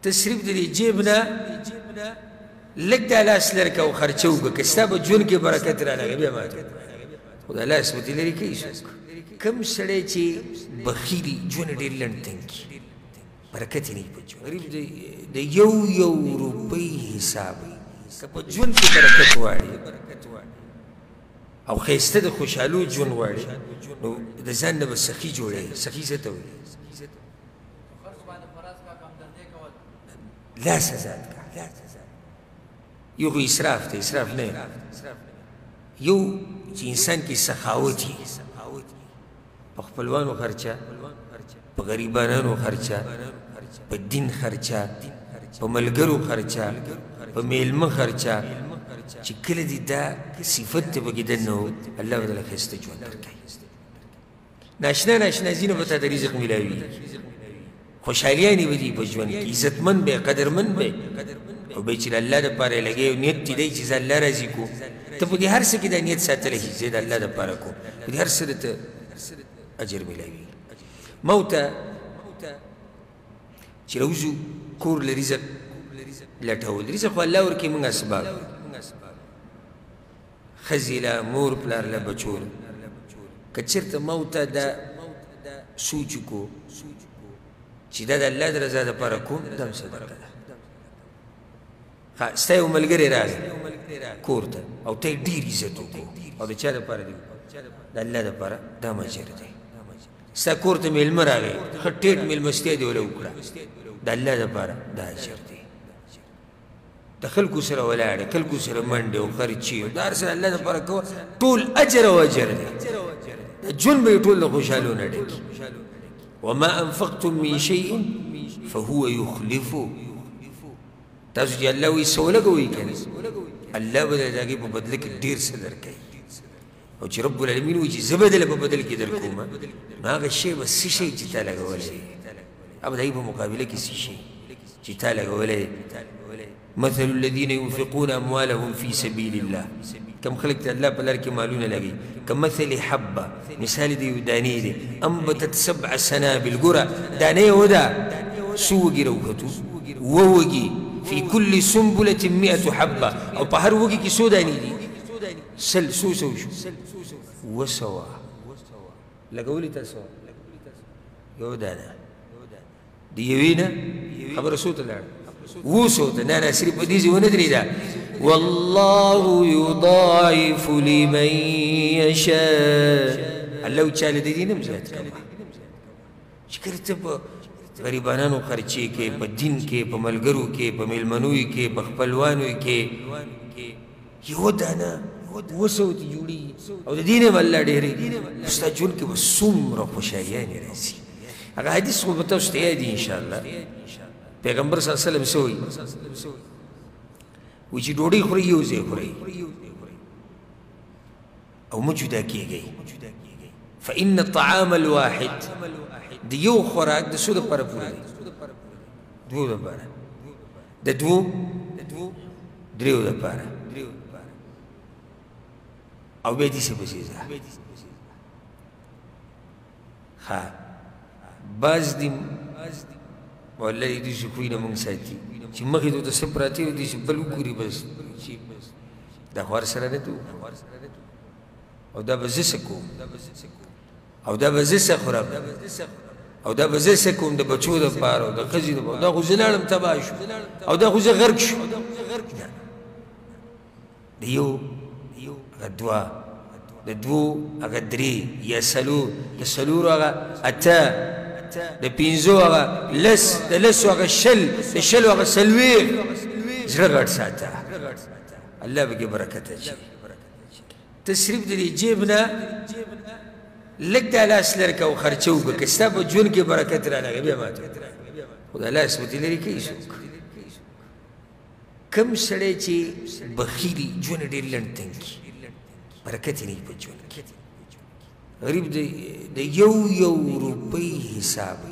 تصریف دی جیبنا لگ دا لاس لرکا و خرچو گا کستا با جون کی برکت را لگا بیا ماتا خدا لاس بتی لری کئی سوک کم سڑے چی بخیلی جون دیر لنٹن کی برکتی نہیں پا جون غریب دا یو روپی حساب کپا جون کی برکت واری او خیسته دا خوشحالو جون واری دا زن با سخی جوڑے سخی ستا ہوئی لا سزاد کا یو کو اسراف تا اسراف نہیں یو چی انسان کی سخاوتی پا خپلوانو خرچا پا غریبانانو خرچا پا دین خرچا پا ملگرو خرچا پا میلم خرچا چی کل دی دا صفت با گدنو اللہ بدل خیست جوان در کئی ناشنا زینو بتا دا رزق ملاوی خوشحالیانی بدی پا جوان کی عزت من بے قدر من بے او بے چل اللہ دا پارے لگے و نیت تی دے چیز اللہ رازی کو تا پا دی ہر سکی دا نیت ساتا لہی زید اللہ دا پارا کو پا دی ہر سرت اجر ملاوی موتا چی روزو کور لرزق لٹھول رزق اللہ ورکی منگ اسباب خزیلا مور پلار لبچول کچرت موتا دا سوچ کو چی دا اللہ دا رضا دا پارا کون دم صدقہ دا ستایو ملگری راگی کورتا او تای دیر عزتو کو او دا چا دا پارا دیو دا اللہ دا پارا دا مجر دی ستا کورتا میلم راگی خطیٹ میلمستی دیولا اکڑا دا اللہ دا پارا دا اجر دی دا خلکو سر ولاڑی خلکو سر منڈی و خرچی و دار سر اللہ دا پارا کوا طول اجر و اجر دی دا جن بے طول دا خوشحالو نڈکی وما انفقتم من شيء فهو يخلفه تاسو جی اللہ وی سولگوی کنے اللہ بدل داگی پا بدلک دیر صدر کئی او چی رب العالمین وی چی زبدل پا بدل کی در کوما ما آگا شئی بس سی شئی چی تا لگا ولے اب دائی پا مقابلے کی سی شئی چی تا لگا ولے مثل الذین ينفقون اموالهم فی سبیل اللہ کم خلقت اللہ پلار کی معلوم لگی کم مثل حبا مثال دیو دانی دی انبتت 7 سنابل گرا دانے ہودا سوگی روکتو ووگی فی کل سنبلت 100 حبا او پہر وگی کی سو دانی دی سل سو شو وسوا لگولی تا سوا یو دانا دیوینا خبر سوتا لار وہ سوتا نانا صرف دیزی وندری دا واللہ یضاعف لمن یشاء اللہ چال دیدی نمزاد کما شکرتا پا غریبانانو خرچے کے پا دن کے پا ملگرو کے پا ملمنوی کے پا خپلوانوی کے یہ دانا وہ سوتی جوڑی او دین اللہ ڈیرے استا جون کے بس سوم رو خوشایانی رہسی اگر حدیث کو بتاو ستیا دی انشاءاللہ پیغمبر صلی اللہ علیہ وسلم سوئی وچی ڈوڑی خوری یوزے خوری او مجدہ کی گئی فإن الطعام الواحد دیو خوراک دا سو دا پارا پورا دی دو دا پارا دا دو دریو دا پارا او بیدی سے بسیزا خواہ باز دیم واللہ دیسی خوی نمونگ ساتی چی مخی دو تا سپراتی و دیسی بلو کوری بس دا خوار سرانه تو او دا بزسکو او دا بزسکورم او دا بزسکوم دا بچو دا پارو دا خزی دا پارو دا خوزنالم تباشو او دا خوز غرق شو دیو اگا دوا دا دو اگا دری یا سلو دا سلو رو اگا اتا دا پینزو اگا لس دا لسو اگا شل دا شلو اگا سلویر زرگڑ ساتا اللہ بکی برکتا چی تصریف دلی جیبنا لگ دا لاس لرکا و خرچو گا کستا با جون کی برکت را لگا بیا ماتو خدا لاس بتی لری کئی سوک کم سڑے چی بخیلی جون دیر لنٹن کی برکتی نہیں پا جون کی غریب دا یو روپی حساب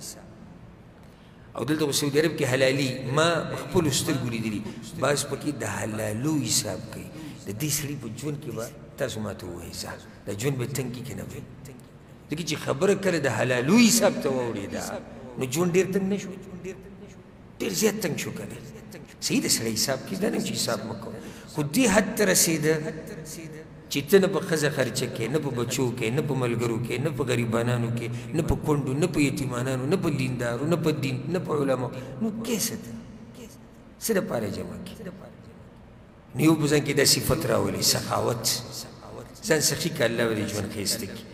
او دلتا سعودی عرب کی حلالی ما مخبول استر گولی دلی باز پاکی دا حلالو حساب کئی دا دی سڑی پا جون کی با تاسو ماتو وہ حساب دا جون با تنگی کی نبی دیکھی چی خبر کر دا حلالو حساب تا ووڑی دا نو جون دیر تنگ نشو ډېر زیات تنګ شو که نه صحیح ده سړی حساب کړي دا نه چې حساب مه کوه خو دې حد ته رسېده چې ته نه په ښځه خرچه کې نه په بچو کې نه په ملګرو کې نه په غریبانانو کې نه په کونډو نه په یتیمانانو نه په دیندارو نه په دین نه په علماء نو کیسه ده څه دپاره جمع کړي نو یو په ځان کې دا صفت راولي سخاوت ځان سخي که الله به دې ژوند ښایسته کړي